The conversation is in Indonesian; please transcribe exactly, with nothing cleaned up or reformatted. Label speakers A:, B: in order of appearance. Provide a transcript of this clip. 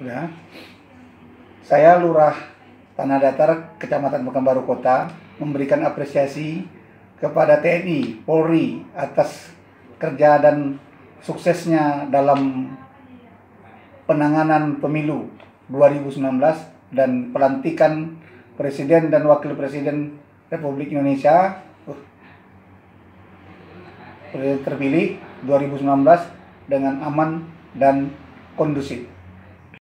A: Ya. Saya Lurah Tanah Datar, Kecamatan Pekanbaru Kota, memberikan apresiasi kepada T N I, Polri atas kerja dan suksesnya dalam penanganan pemilu dua ribu sembilan belas dan pelantikan Presiden dan Wakil Presiden Republik Indonesia terpilih dua ribu sembilan belas dengan aman dan kondusif.